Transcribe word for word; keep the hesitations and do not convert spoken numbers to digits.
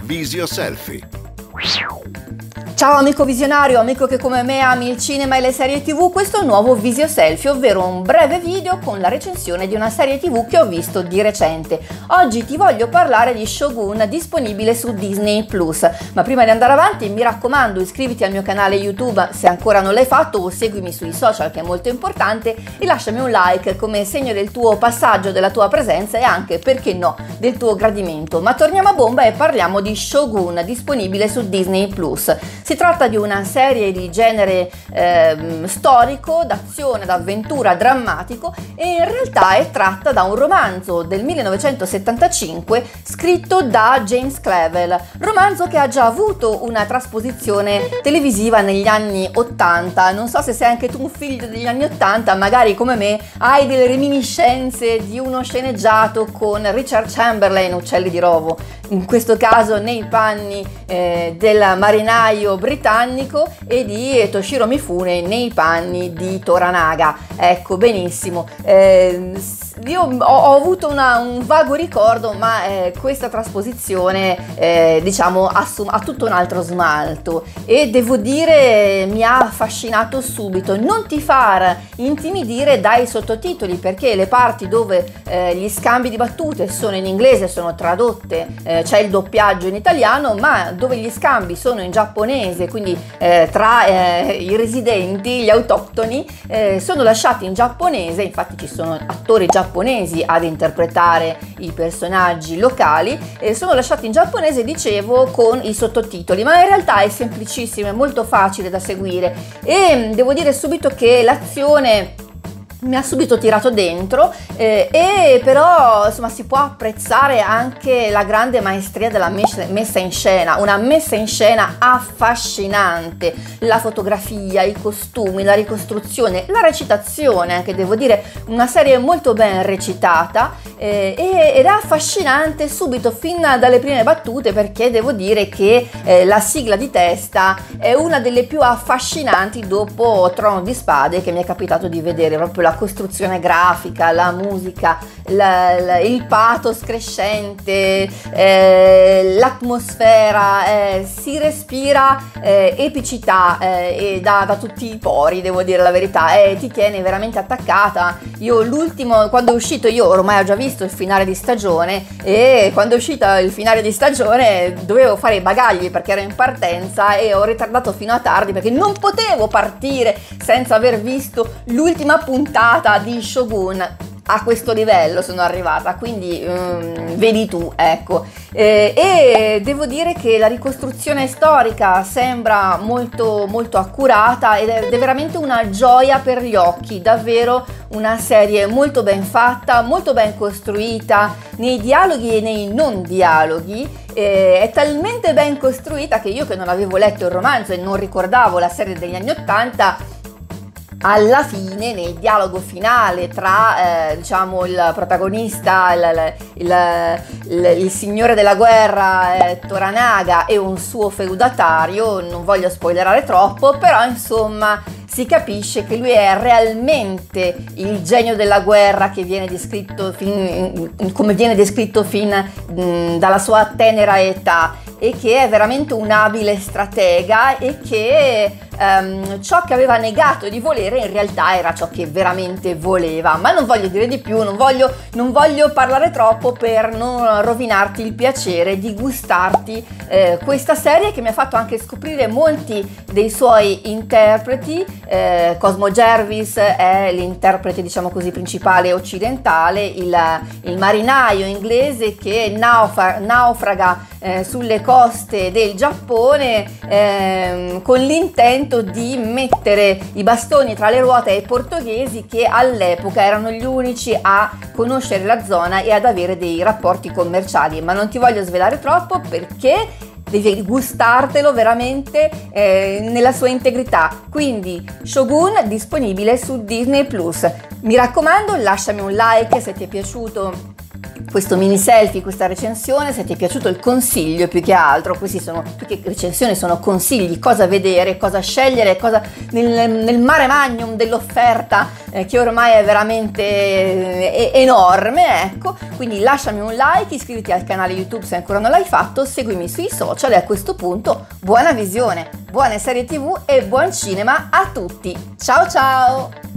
Visio Selfie. Ciao amico visionario, amico che come me ami il cinema e le serie tv, questo è un nuovo Visio Selfie, ovvero un breve video con la recensione di una serie tv che ho visto di recente. Oggi ti voglio parlare di Shogun, disponibile su Disney plus. Ma prima di andare avanti, mi raccomando, iscriviti al mio canale YouTube se ancora non l'hai fatto, o seguimi sui social, che è molto importante, e lasciami un like come segno del tuo passaggio, della tua presenza e anche, perché no, del tuo gradimento. Ma torniamo a bomba e parliamo di Shogun, disponibile su Disney plus. Si tratta di una serie di genere eh, storico, d'azione, d'avventura, drammatico, e in realtà è tratta da un romanzo del millenovecentosettantacinque scritto da James Clavell, romanzo che ha già avuto una trasposizione televisiva negli anni ottanta. Non so se sei anche tu un figlio degli anni ottanta, magari come me hai delle reminiscenze di uno sceneggiato con Richard Chamberlain, Uccelli di Rovo, in questo caso nei panni eh, del marinaio britannico, e di Toshiro Mifune nei panni di Toranaga. Ecco, benissimo. Eh, io ho, ho avuto una, un vago ricordo, ma eh, questa trasposizione eh, diciamo assum- ha tutto un altro smalto, e devo dire mi ha affascinato subito. Non ti far intimidire dai sottotitoli, perché le parti dove eh, gli scambi di battute sono in inglese sono tradotte, eh, c'è il doppiaggio in italiano, ma dove gli scambi sono in giapponese, quindi eh, tra eh, i residenti, gli autoctoni, eh, sono lasciati in giapponese. Infatti ci sono attori giapponesi ad interpretare i personaggi locali, eh, sono lasciati in giapponese, dicevo, con i sottotitoli, ma in realtà è semplicissimo, è molto facile da seguire, e devo dire subito che l'azione mi ha subito tirato dentro, eh, e però insomma si può apprezzare anche la grande maestria della mes- messa in scena, una messa in scena affascinante, la fotografia, i costumi, la ricostruzione, la recitazione, anche devo dire una serie molto ben recitata, eh, ed è affascinante subito fin dalle prime battute, perché devo dire che eh, la sigla di testa è una delle più affascinanti dopo Trono di Spade, che mi è capitato di vedere. Proprio la costruzione grafica, la musica, la, la, il pathos crescente, eh, l'atmosfera, eh, si respira eh, epicità eh, e da, da tutti i pori, devo dire la verità, e ti tiene veramente attaccata. Io l'ultimo, quando è uscito, io ormai ho già visto il finale di stagione, e quando è uscito il finale di stagione dovevo fare i bagagli perché ero in partenza, e ho ritardato fino a tardi perché non potevo partire senza aver visto l'ultima puntata di Shogun. A questo livello sono arrivata, quindi um, vedi tu, ecco. Eh, e devo dire che la ricostruzione storica sembra molto molto accurata, ed è, ed è veramente una gioia per gli occhi, davvero una serie molto ben fatta, molto ben costruita nei dialoghi e nei non dialoghi. Eh, è talmente ben costruita che io, che non avevo letto il romanzo e non ricordavo la serie degli anni ottanta, alla fine, nel dialogo finale tra eh, diciamo il protagonista, il, il, il, il signore della guerra eh, Toranaga, e un suo feudatario, non voglio spoilerare troppo, però insomma si capisce che lui è realmente il genio della guerra, che viene descritto fin, come viene descritto fin mh, dalla sua tenera età, e che è veramente un abile stratega, e che um, ciò che aveva negato di volere in realtà era ciò che veramente voleva. Ma non voglio dire di più, non voglio, non voglio parlare troppo per non rovinarti il piacere di gustarti eh, questa serie, che mi ha fatto anche scoprire molti dei suoi interpreti. eh, Cosmo Jervis è l'interprete, diciamo così, principale occidentale, il, il marinaio inglese che naufra- naufraga eh, sulle coste del Giappone eh, con l'intento di mettere i bastoni tra le ruote ai portoghesi, che all'epoca erano gli unici a conoscere la zona e ad avere dei rapporti commerciali. Ma non ti voglio svelare troppo, perché devi gustartelo veramente eh, nella sua integrità. Quindi Shogun, disponibile su Disney plus. Mi raccomando, lasciami un like se ti è piaciuto questo mini selfie, questa recensione. Se ti è piaciuto il consiglio, più che altro, questi sono più che recensioni, sono consigli, cosa vedere, cosa scegliere, cosa nel, nel mare magnum dell'offerta eh, che ormai è veramente eh, enorme, ecco. Quindi lasciami un like, iscriviti al canale YouTube se ancora non l'hai fatto, seguimi sui social e a questo punto buona visione, buone serie tv e buon cinema a tutti. Ciao ciao!